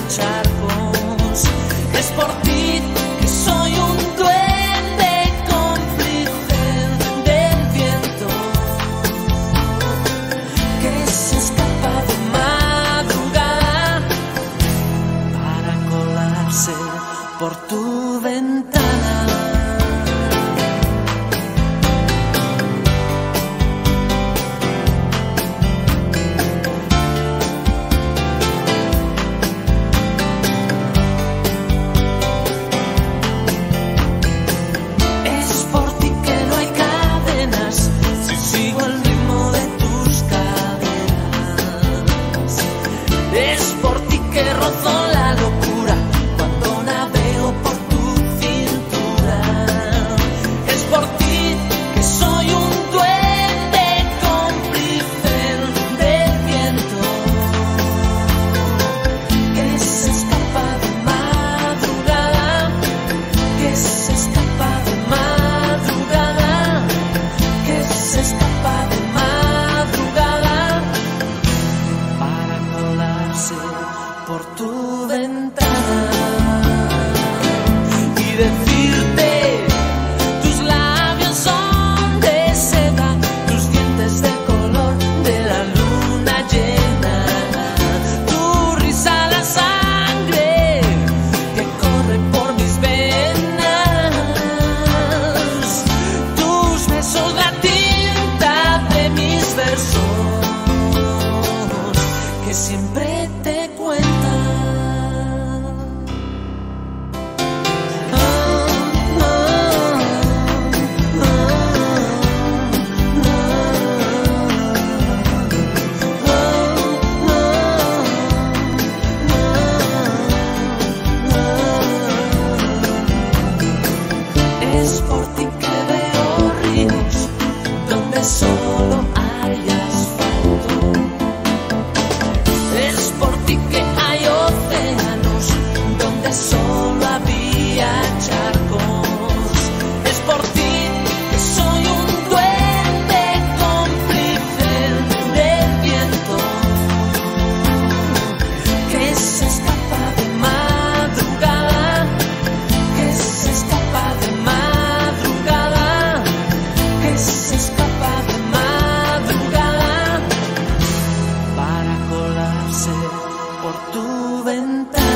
charcos. Es por ti que soy un duende cómplice del viento, que se escapa de madrugada para colarse por tu ventana. Por tu ventana y decirte: tus labios son de seda, tus dientes de color de la luna llena, tu risa la sangre que corre por mis venas, tus besos la tinta de mis versos que siempre te cuento. Es por ti que veo ríos donde solo hay asfalto. Es por ti que hay océanos donde solo había charcos. Es por ti que soy un duende cómplice del viento, que se escapa de madrugada, que se escapa de madrugada, que se escapa de madrugada para colarse por tu ventana.